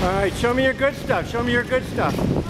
All right, show me your good stuff. Show me your good stuff.